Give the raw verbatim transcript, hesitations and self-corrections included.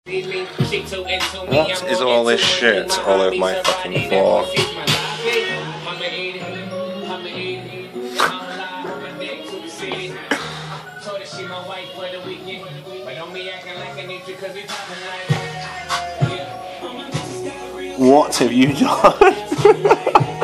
What is all this shit all over my fucking floor? What have you done?